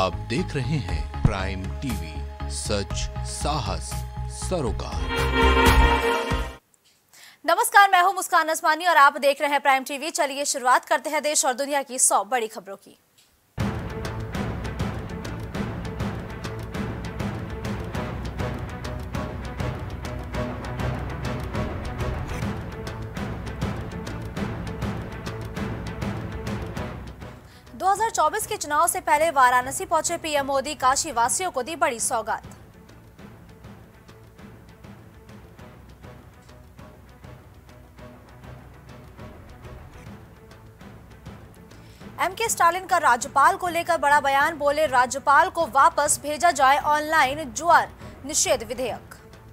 आप देख रहे हैं प्राइम टीवी, सच साहस सरोकार। नमस्कार, मैं हूं मुस्कान असमानी और आप देख रहे हैं प्राइम टीवी। चलिए शुरुआत करते हैं देश और दुनिया की 100 बड़ी खबरों की। दो 2024 के चुनाव से पहले वाराणसी पहुंचे पीएम मोदी, काशी वासियों को दी बड़ी सौगात। एमके स्टालिन का राज्यपाल को लेकर बड़ा बयान, बोले राज्यपाल को वापस भेजा जाए ऑनलाइन जुआ निषेध विधेयक।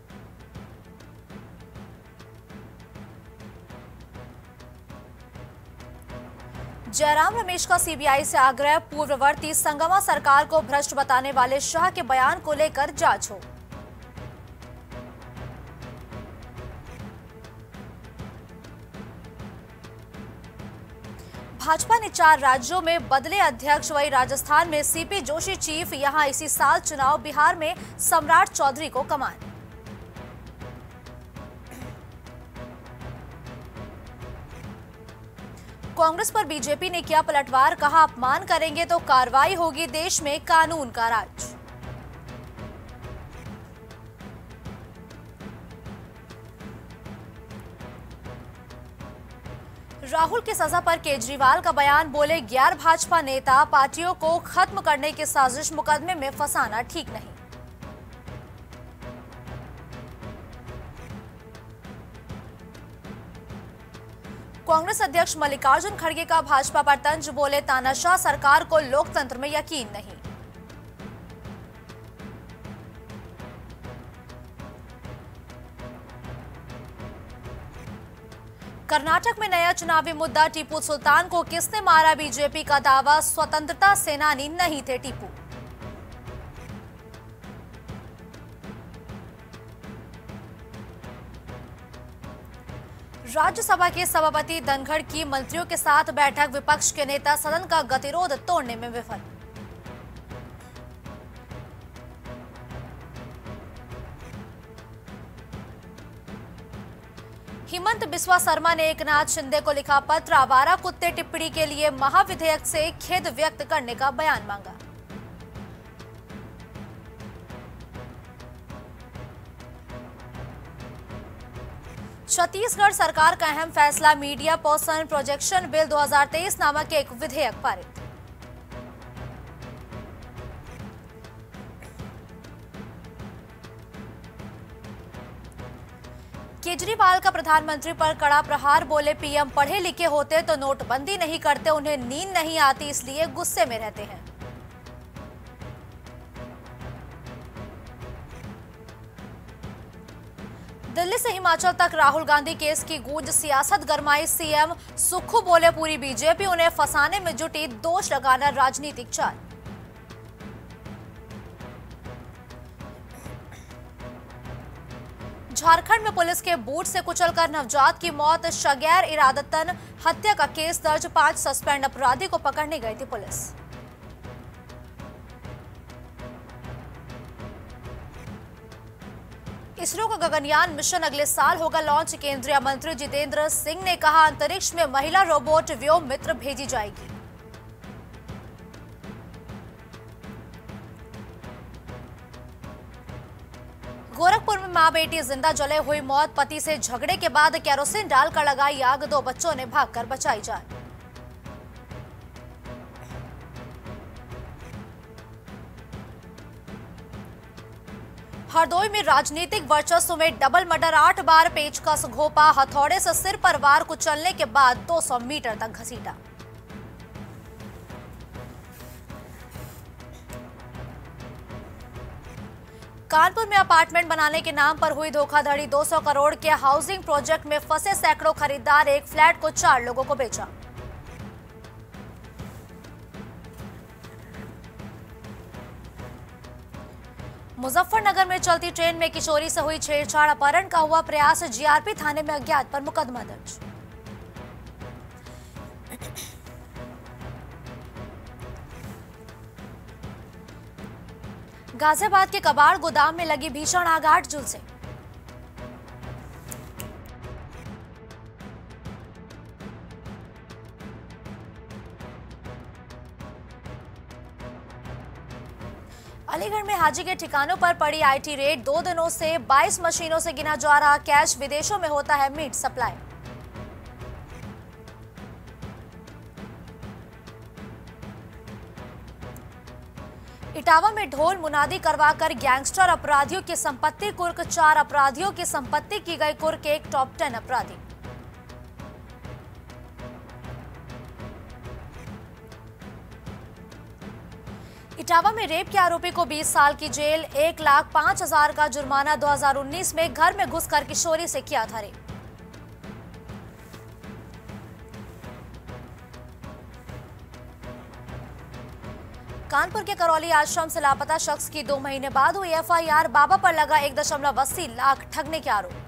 जयराम रमेश का सीबीआई से आग्रह, पूर्ववर्ती संगमा सरकार को भ्रष्ट बताने वाले शाह के बयान को लेकर जांच हो। भाजपा ने 4 राज्यों में बदले अध्यक्ष, वही राजस्थान में सीपी जोशी चीफ, यहां इसी साल चुनाव, बिहार में सम्राट चौधरी को कमान। कांग्रेस पर बीजेपी ने किया पलटवार, कहा अपमान करेंगे तो कार्रवाई होगी, देश में कानून का राज। राहुल की सजा पर केजरीवाल का बयान, बोले गैर भाजपा नेता पार्टियों को खत्म करने की साजिश, मुकदमे में फंसाना ठीक नहीं। कांग्रेस अध्यक्ष मल्लिकार्जुन खड़गे का भाजपा पर तंज, बोले तानाशाह सरकार को लोकतंत्र में यकीन नहीं। कर्नाटक में नया चुनावी मुद्दा, टीपू सुल्तान को किसने मारा, बीजेपी का दावा, स्वतंत्रता सेनानी नहीं थे टीपू। राज्यसभा के सभापति धनखड़ की मंत्रियों के साथ बैठक, विपक्ष के नेता सदन का गतिरोध तोड़ने में विफल। हिमंत बिस्वा शर्मा ने एकनाथ शिंदे को लिखा पत्र, आवारा कुत्ते टिप्पणी के लिए महाविधेयक से खेद व्यक्त करने का बयान मांगा। छत्तीसगढ़ सरकार का अहम फैसला, मीडिया पर्सन प्रोजेक्शन बिल 2023 नामक एक विधेयक पारित। केजरीवाल का प्रधानमंत्री पर कड़ा प्रहार, बोले पीएम पढ़े लिखे होते तो नोटबंदी नहीं करते, उन्हें नींद नहीं आती इसलिए गुस्से में रहते हैं। दिल्ली से हिमाचल तक राहुल गांधी केस की गूंज, सियासत गरमाई, सीएम सुक्खू बोले पूरी बीजेपी उन्हें फंसाने में जुटी, दोष लगाना राजनीतिक चाल। झारखंड में पुलिस के बूट से कुचलकर नवजात की मौत, सगैर इरादतन हत्या का केस दर्ज, 5 सस्पेंड अपराधी को पकड़ने गई थी पुलिस। इसरो का गगनयान मिशन अगले साल होगा लॉन्च, केंद्रीय मंत्री जितेंद्र सिंह ने कहा अंतरिक्ष में महिला रोबोट व्योम मित्र भेजी जाएगी। गोरखपुर में मां बेटी जिंदा जले हुई मौत, पति से झगड़े के बाद केरोसिन डालकर लगाई आग, 2 बच्चों ने भागकर बचाई जान। हरदोई में राजनीतिक वर्चस्व में डबल मर्डर, 8 बार पेचकस घोंपा, हथौड़े से सिर पर वार, कुचलने के बाद 200 मीटर तक घसीटा। कानपुर में अपार्टमेंट बनाने के नाम पर हुई धोखाधड़ी, 200 करोड़ के हाउसिंग प्रोजेक्ट में फंसे सैकड़ों खरीदार, एक फ्लैट को 4 लोगों को बेचा। मुजफ्फरनगर में चलती ट्रेन में किशोरी से हुई छेड़छाड़, अपहरण का हुआ प्रयास, जीआरपी थाने में अज्ञात पर मुकदमा दर्ज। गाजियाबाद के कबाड़ गोदाम में लगी भीषण आग 8 जून से। अलीगढ़ में हाजी के ठिकानों पर पड़ी आईटी रेड। 2 दिनों से 22 मशीनों से गिना जा रहा कैश। विदेशों में होता है मीट सप्लाई। इटावा में ढोल मुनादी करवाकर गैंगस्टर अपराधियों की संपत्ति कुर्क। 4 अपराधियों की संपत्ति की गई कुर्क। एक टॉप 10 अपराधी। इटावा में रेप के आरोपी को 20 साल की जेल, 1,05,000 का जुर्माना। 2019 में घर में घुसकर किशोरी से किया था रेप। कानपुर के करौली आश्रम से लापता शख्स की 2 महीने बाद हुई एफआईआर। बाबा पर लगा 1.80 लाख ठगने के आरोप।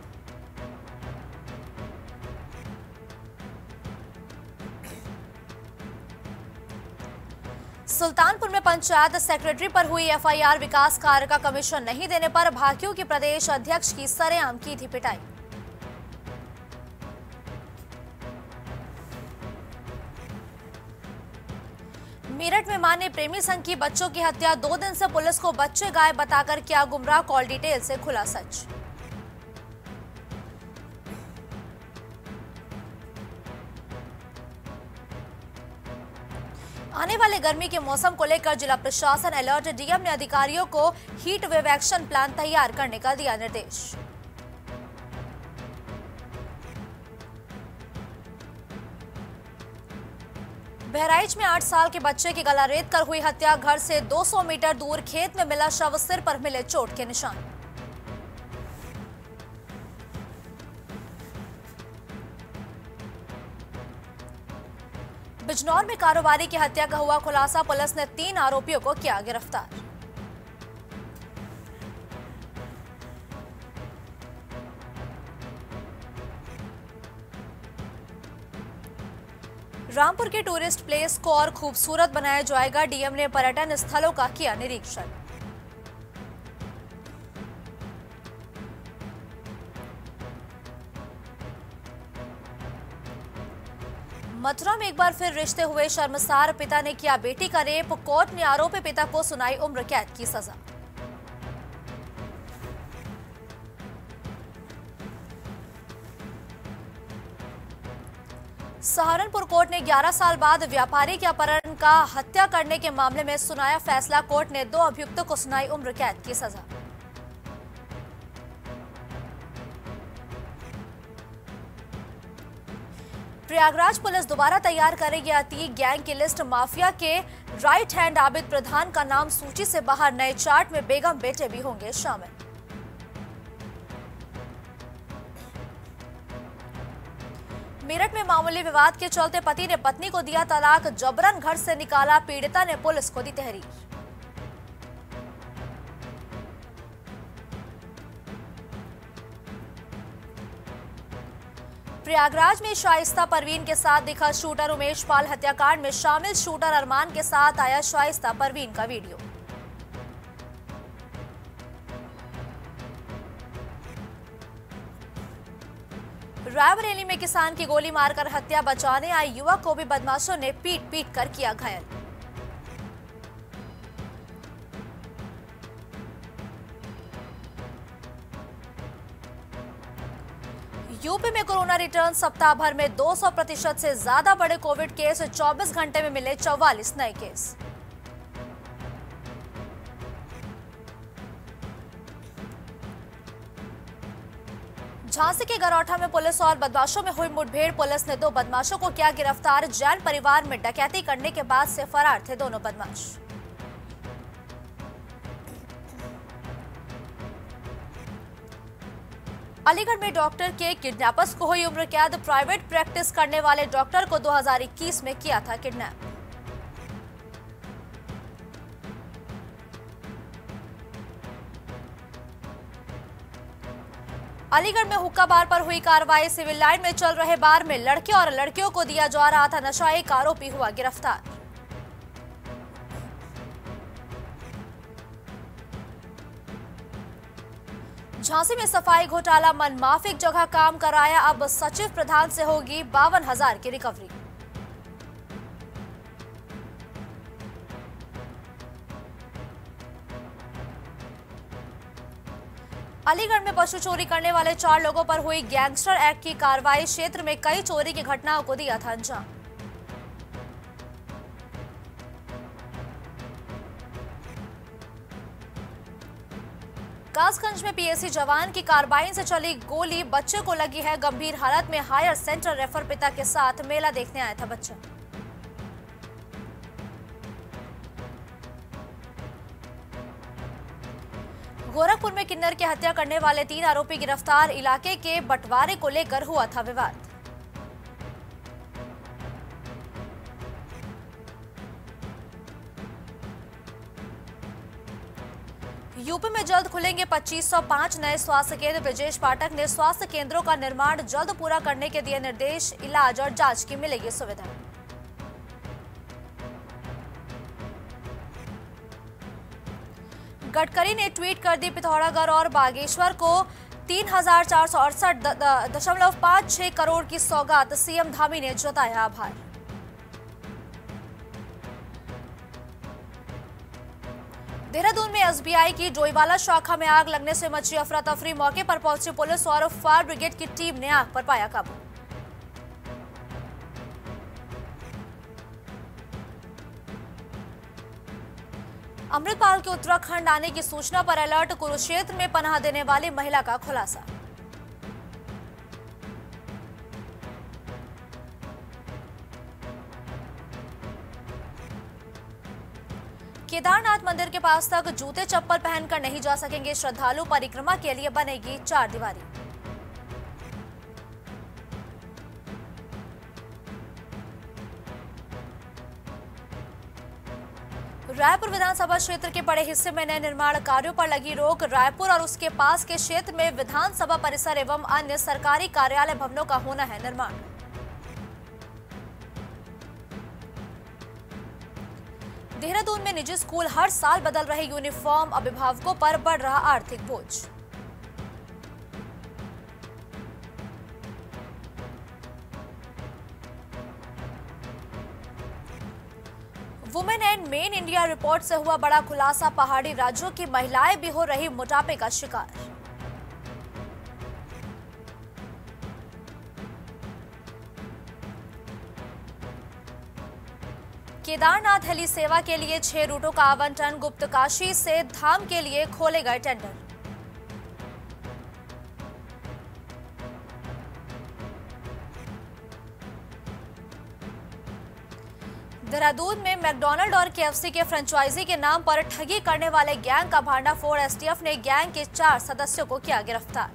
सुल्तानपुर में पंचायत सेक्रेटरी पर हुई एफआईआर। विकास कार्य का कमीशन नहीं देने पर भाकियों की प्रदेश अध्यक्ष की सरेआम की थी पिटाई। मेरठ में मां ने प्रेमी संग की बच्चों की हत्या। 2 दिन से पुलिस को बच्चे गायब बताकर किया गुमराह। कॉल डिटेल से खुला सच। आने वाले गर्मी के मौसम को लेकर जिला प्रशासन अलर्ट। डीएम ने अधिकारियों को हीट वेव एक्शन प्लान तैयार करने का दिया निर्देश। बहराइच में 8 साल के बच्चे की गला रेत कर हुई हत्या। घर से 200 मीटर दूर खेत में मिला शव। सिर पर मिले चोट के निशान। बिजनौर में कारोबारी की हत्या का हुआ खुलासा। पुलिस ने 3 आरोपियों को किया गिरफ्तार। रामपुर के टूरिस्ट प्लेस को और खूबसूरत बनाया जाएगा। डीएम ने पर्यटन स्थलों का किया निरीक्षण। मथुरा में एक बार फिर रिश्ते हुए शर्मसार। पिता ने किया बेटी का रेप। कोर्ट ने आरोपी पिता को सुनाई उम्र कैद की सजा। सहारनपुर कोर्ट ने 11 साल बाद व्यापारी के अपहरण का हत्या करने के मामले में सुनाया फैसला। कोर्ट ने 2 अभियुक्तों को सुनाई उम्र कैद की सजा। प्रयागराज पुलिस दोबारा तैयार करेगी अतीक गैंग की लिस्ट। माफिया के राइट हैंड आबिद प्रधान का नाम सूची से बाहर। नए चार्ट में बेगम बेटे भी होंगे शामिल। मेरठ में मामूली विवाद के चलते पति ने पत्नी को दिया तलाक। जबरन घर से निकाला। पीड़िता ने पुलिस को दी तहरीर। प्रयागराज में शाइस्ता परवीन के साथ दिखा शूटर। उमेश पाल हत्याकांड में शामिल शूटर अरमान के साथ आया शाइस्ता परवीन का वीडियो। रायबरेली में किसान की गोली मारकर हत्या। बचाने आए युवक को भी बदमाशों ने पीट पीट कर किया घायल। यूपी में कोरोना रिटर्न। सप्ताह भर में 200% से ज्यादा बड़े कोविड केस। 24 घंटे में मिले 44 नए केस। झांसी के गरौठा में पुलिस और बदमाशों में हुई मुठभेड़। पुलिस ने 2 बदमाशों को किया गिरफ्तार। जैन परिवार में डकैती करने के बाद से फरार थे दोनों बदमाश। अलीगढ़ में डॉक्टर के किडनैपर्स को हुई उम्र कैद। प्राइवेट प्रैक्टिस करने वाले डॉक्टर को 2021 में किया था किडनैप। अलीगढ़ में हुक्का बार पर हुई कार्रवाई। सिविल लाइन में चल रहे बार में लड़के और लड़कियों को दिया जा रहा था नशा। एक आरोपी हुआ गिरफ्तार। झांसी में सफाई घोटाला, मनमाफिक जगह काम कराया, अब सचिव प्रधान से होगी 52,000 की रिकवरी। अलीगढ़ में पशु चोरी करने वाले 4 लोगों पर हुई गैंगस्टर एक्ट की कार्रवाई, क्षेत्र में कई चोरी की घटनाओं को दिया था अंजाम। कासगंज में पीएसी जवान की कार्बाइन से चली गोली, बच्चे को लगी है गंभीर हालत में, हायर सेंटर रेफर, पिता के साथ मेला देखने आया था बच्चा। गोरखपुर में किन्नर की हत्या करने वाले 3 आरोपी गिरफ्तार, इलाके के बंटवारे को लेकर हुआ था विवाद। यूपी में जल्द खुलेंगे 2505 नए स्वास्थ्य केंद्र, ब्रजेश पाठक ने स्वास्थ्य केंद्रों का निर्माण जल्द पूरा करने के दिए निर्देश, इलाज और जांच की मिलेगी सुविधा। गडकरी ने ट्वीट कर दी पिथौरागढ़ और बागेश्वर को 3,468.56 करोड़ की सौगात, सीएम धामी ने जताया आभार। देहरादून में एसबीआई की डोईवाला शाखा में आग लगने से मची अफरा तफरी, मौके पर पहुंची पुलिस और फायर ब्रिगेड की टीम ने आग पर पाया काबू। अमृतपाल के उत्तराखंड आने की सूचना पर अलर्ट, कुरुक्षेत्र में पनाह देने वाली महिला का खुलासा। केदारनाथ मंदिर के पास तक जूते चप्पल पहनकर नहीं जा सकेंगे श्रद्धालु, परिक्रमा के लिए बनेगी 4 दीवारी। रायपुर विधानसभा क्षेत्र के बड़े हिस्से में नए निर्माण कार्यों पर लगी रोक, रायपुर और उसके पास के क्षेत्र में विधानसभा परिसर एवं अन्य सरकारी कार्यालय भवनों का होना है निर्माण। देहरादून में निजी स्कूल हर साल बदल रहे यूनिफॉर्म, अभिभावकों पर बढ़ रहा आर्थिक बोझ। Women and men India report से हुआ बड़ा खुलासा, पहाड़ी राज्यों की महिलाएं भी हो रही मोटापे का शिकार। केदारनाथ हेली सेवा के लिए 6 रूटों का आवंटन, गुप्तकाशी से धाम के लिए खोले गए टेंडर। देहरादून में मैकडॉनल्ड और केएफसी के फ्रेंचाइजी के नाम पर ठगी करने वाले गैंग का भांडाफोड़, एसटीएफ ने गैंग के 4 सदस्यों को किया गिरफ्तार।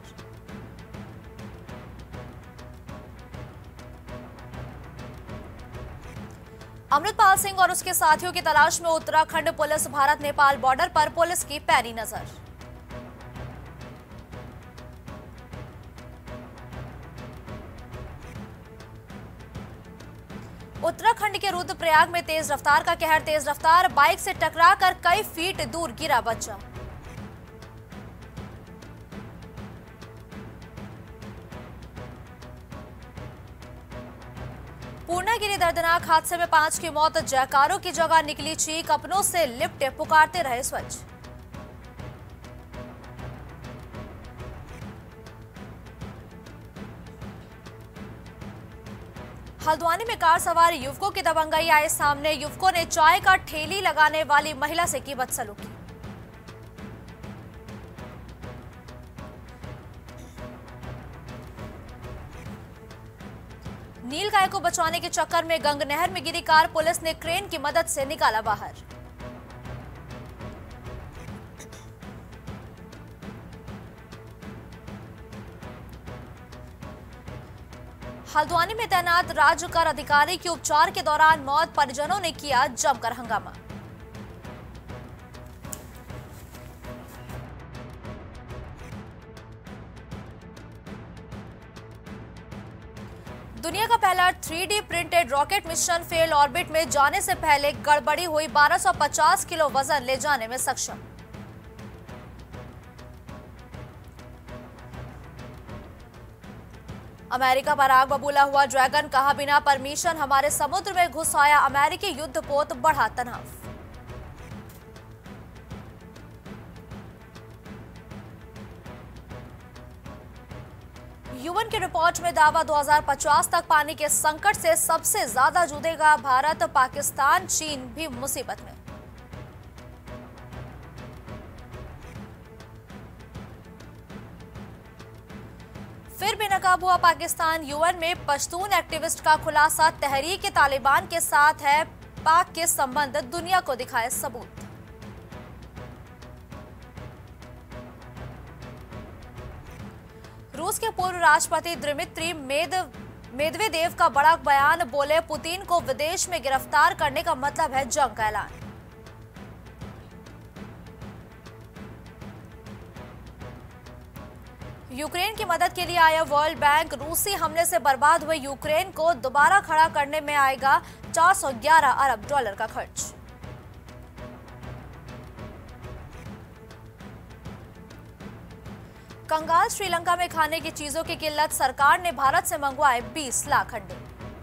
अमृतपाल सिंह और उसके साथियों की तलाश में उत्तराखंड पुलिस, भारत नेपाल बॉर्डर पर पुलिस की पैनी नजर। उत्तराखंड के रुद्रप्रयाग में तेज रफ्तार का कहर, तेज रफ्तार बाइक से टकराकर कई फीट दूर गिरा बच्चा। पूर्णागिरी दर्दनाक हादसे में 5 की मौत, जयकारों की जगह निकली चीख, अपनों से लिपटे पुकारते रहे स्वच्छ। हल्द्वानी में कार सवार युवकों की दबंगई आए सामने, युवकों ने चाय का ठेली लगाने वाली महिला से की बदसलूकी। नील गाय को बचाने के चक्कर में गंग नहर में गिरी कार, पुलिस ने क्रेन की मदद से निकाला बाहर। हल्द्वानी में तैनात राज्य कर अधिकारी की उपचार के दौरान मौत, परिजनों ने किया जमकर हंगामा। दुनिया का पहला 3D printed rocket mission fail, orbit में जाने से पहले गड़बड़ी हुई, 1250 किलो वजन ले जाने में सक्षम। अमेरिका पर आग बबूला हुआ ड्रैगन, कहा बिना परमिशन हमारे समुद्र में घुस आया अमेरिकी युद्धपोत, बढ़ा तनाव। यूएन की रिपोर्ट में दावा 2050 तक पानी के संकट से सबसे ज्यादा जूझेगा भारत, पाकिस्तान चीन भी मुसीबत में। फिर बेनकाब हुआ पाकिस्तान, यूएन में पश्तून एक्टिविस्ट का खुलासा, तहरीक तालिबान के साथ है पाक के संबंध, दुनिया को दिखाए सबूत। रूस के पूर्व राष्ट्रपति दिमित्री मेदवेदेव का बड़ा बयान, बोले पुतिन को विदेश में गिरफ्तार करने का मतलब है जंग का ऐलान। यूक्रेन की मदद के लिए आया वर्ल्ड बैंक, रूसी हमले से बर्बाद हुए यूक्रेन को दोबारा खड़ा करने में आएगा 411 अरब डॉलर का खर्च। कंगाल श्रीलंका में खाने की चीजों की किल्लत, सरकार ने भारत से मंगवाए 20 लाख अंडे।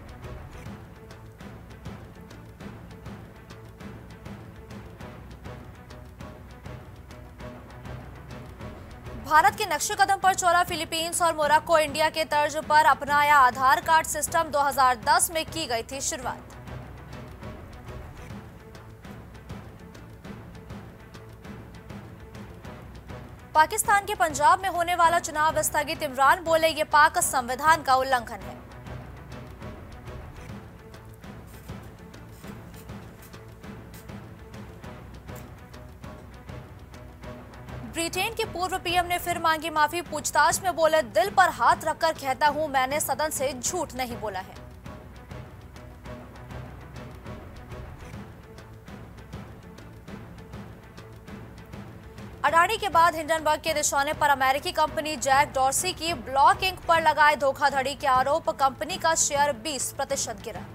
भारत के नक्शे कदम पर चला फिलीपींस और मोरक्को, इंडिया के तर्ज पर अपनाया आधार कार्ड सिस्टम, 2010 में की गई थी शुरुआत। पाकिस्तान के पंजाब में होने वाला चुनाव स्थगित, इमरान बोले ये पाक संविधान का उल्लंघन है। ब्रिटेन के पूर्व पीएम ने फिर मांगी माफी, पूछताछ में बोले दिल पर हाथ रखकर कहता हूं मैंने सदन से झूठ नहीं बोला है। अडानी के बाद हिंडनबर्ग के निशाने पर अमेरिकी कंपनी जैक डॉर्सी की, ब्लॉक इंक पर लगाए धोखाधड़ी के आरोप, कंपनी का शेयर 20% गिरा।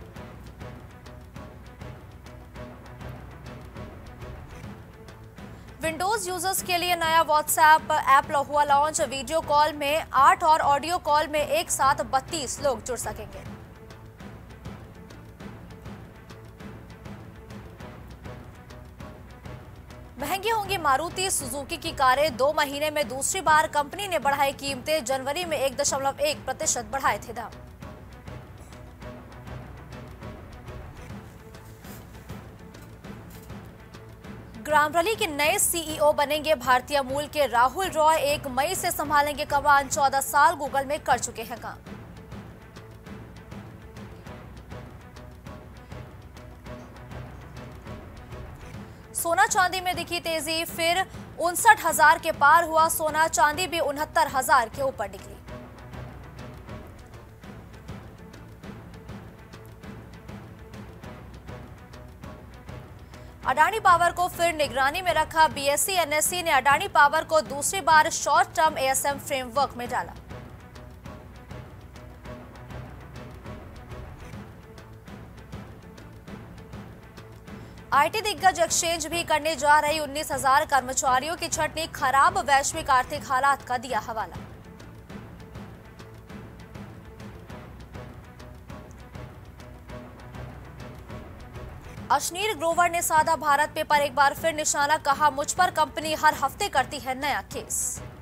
विंडोज यूजर्स के लिए नया व्हाट्सएप ऐप हुआ लॉन्च, वीडियो कॉल में 8 और ऑडियो कॉल में एक साथ 32 लोग जुड़ सकेंगे। महंगी होंगी मारुति सुजुकी की कारें, 2 महीने में दूसरी बार कंपनी ने बढ़ाई कीमतें, जनवरी में 1.1% बढ़ाए थे दाम। ग्रामरली के नए सीईओ बनेंगे भारतीय मूल के राहुल रॉय, 1 मई से संभालेंगे कमान, 14 साल गूगल में कर चुके हैं काम। सोना चांदी में दिखी तेजी, फिर 59,000 के पार हुआ सोना, चांदी भी 69,000 के ऊपर निकली। अडानी पावर को फिर निगरानी में रखा, बीएसई एनएसई ने अडानी पावर को दूसरी बार शॉर्ट टर्म एएसएम फ्रेमवर्क में डाला। आईटी दिग्गज एक्सचेंज भी करने जा रही 19,000 कर्मचारियों की छटनी, खराब वैश्विक आर्थिक हालात का दिया हवाला। अश्नीर ग्रोवर ने साधा भारत पे पर एक बार फिर निशाना, कहा मुझ पर कंपनी हर हफ्ते करती है नया केस।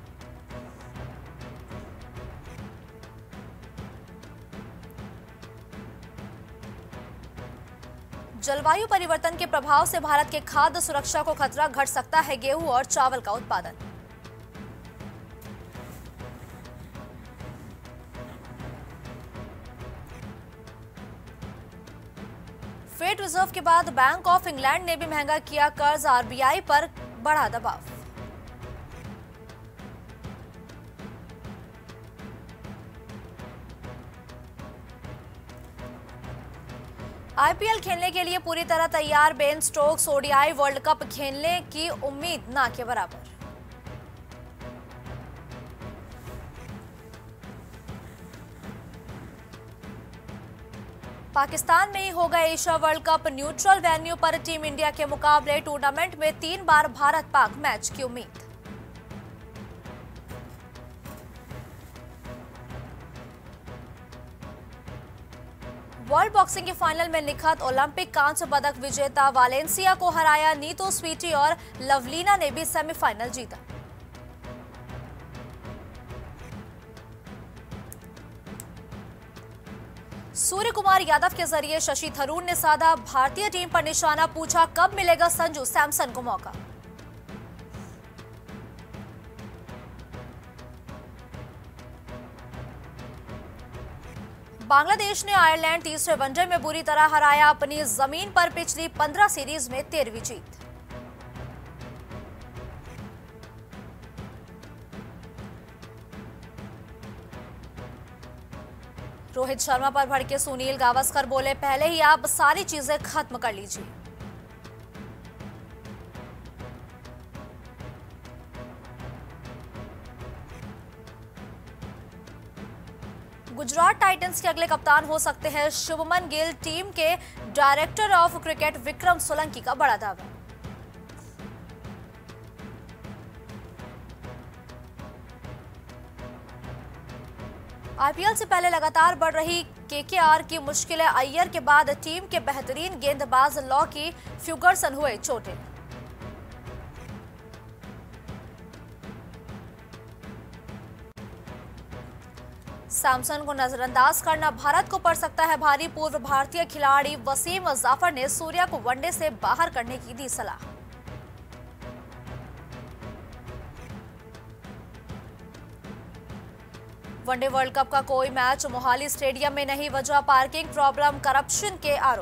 जलवायु परिवर्तन के प्रभाव से भारत के खाद्य सुरक्षा को खतरा, घट सकता है गेहूं और चावल का उत्पादन। फेड रिजर्व के बाद बैंक ऑफ इंग्लैंड ने भी महंगा किया कर्ज, आरबीआई पर बढ़ा दबाव। आईपीएल खेलने के लिए पूरी तरह तैयार Ben Stokes, ODI world cup खेलने की उम्मीद ना के बराबर। पाकिस्तान में ही होगा Asia world cup, neutral venue पर टीम इंडिया के मुकाबले, टूर्नामेंट में 3 बार भारत पाक मैच की उम्मीद। वर्ल्ड बॉक्सिंग के फाइनल में निखत ओलंपिक कांस्य पदक विजेता वालेंसिया को हराया। नीतू स्वीटी और लवलीना ने भी सेमीफाइनल जीता। सूर्य कुमार यादव के जरिए शशि थरूर ने साधा भारतीय टीम पर निशाना, पूछा कब मिलेगा संजू सैमसन को मौका। बांग्लादेश ने आयरलैंड तीसरे वनडे में बुरी तरह हराया। अपनी जमीन पर पिछली 15 सीरीज में 13वीं जीत। रोहित शर्मा पर भड़के सुनील गावस्कर, बोले पहले ही आप सारी चीजें खत्म कर लीजिए। गुजरात टाइटंस के अगले कप्तान हो सकते हैं शुभमन गिल। टीम के director of cricket Vikram Solanki का बड़ा दावा। आईपीएल से पहले लगातार बढ़ रही केकेआर की मुश्किलें। अय्यर के बाद टीम के बेहतरीन गेंदबाज लॉकी फ्यूगरसन हुए चोटिल। सैमसन को नजरअंदाज करना भारत को पड़ सकता है भारी। पूर्व भारतीय खिलाड़ी वसीम जाफर ने सूर्या को वनडे से बाहर करने की दी सलाह। वनडे वर्ल्ड कप का कोई मैच मोहाली स्टेडियम में नहीं, वजह पार्किंग प्रॉब्लम, करप्शन के आरोप।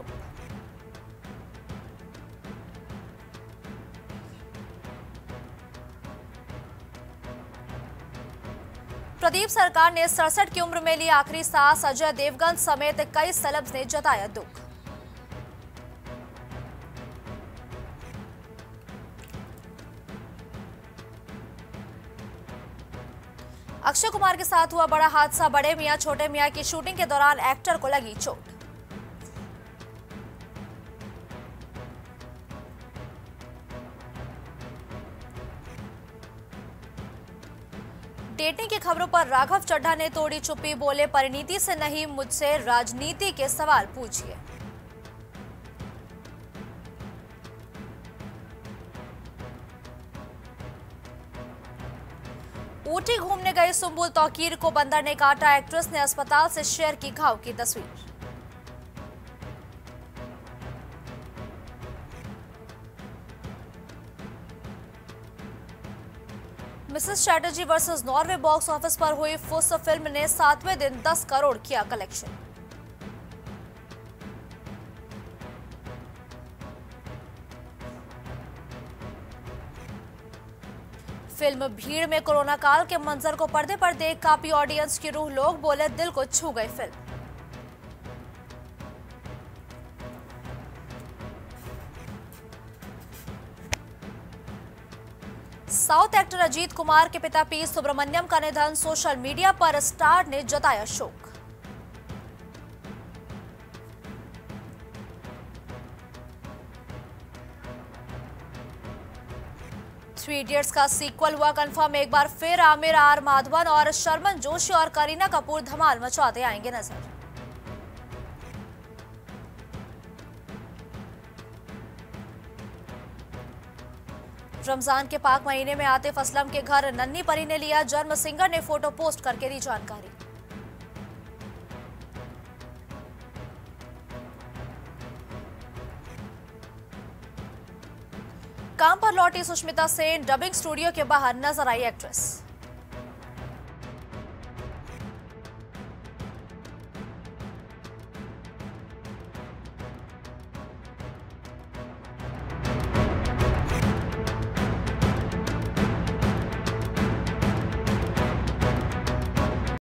प्रदीप सरकार ने 67 की उम्र में ली आखिरी सांस। अजय देवगन समेत कई सेलेब्स ने जताया दुख। अक्षय कुमार के साथ हुआ बड़ा हादसा। बड़े मियां छोटे मियां की शूटिंग के दौरान एक्टर को लगी चोट। डेटिंग की खबरों पर राघव चड्ढा ने तोड़ी चुप्पी, बोले परिणीति से नहीं मुझसे राजनीति के सवाल पूछिए। ऊटी घूमने गई सुंबुल तौकीर को बंदर ने काटा। एक्ट्रेस ने अस्पताल से शेयर की घाव की तस्वीर। Mrs Chatterjee versus Norway box office पर हुई फुस। फिल्म ने 7वें दिन 10 करोड़ किया कलेक्शन। फिल्म भीड़ में कोरोना काल के मंजर को पर्दे पर देख काफी ऑडियंस की रूह। लोग बोले दिल को छू गई film. South actor Ajith Kumar के पिता पी सुब्रमण्यम का निधन। सोशल मीडिया पर स्टार ने जताया शोक। थ्री इडियट्स का सीक्वल हुआ कंफर्म। एक बार फिर आमिर आर माधवन और शर्मन जोशी और करीना कपूर धमाल मचाते आएंगे नजर। रमजान के पाक महीने में आतिफ असलम के घर नन्ही परी ने लिया जन्म। सिंगर ने फोटो पोस्ट करके दी जानकारी। काम पर लौटी सुष्मिता सेन। डबिंग स्टूडियो के बाहर नजर आई एक्ट्रेस।